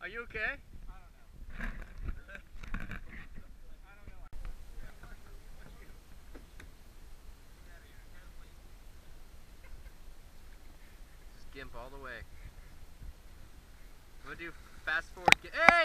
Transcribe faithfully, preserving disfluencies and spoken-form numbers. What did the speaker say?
Are you okay? Just gimp all the way. I'm gonna do fast forward. Hey!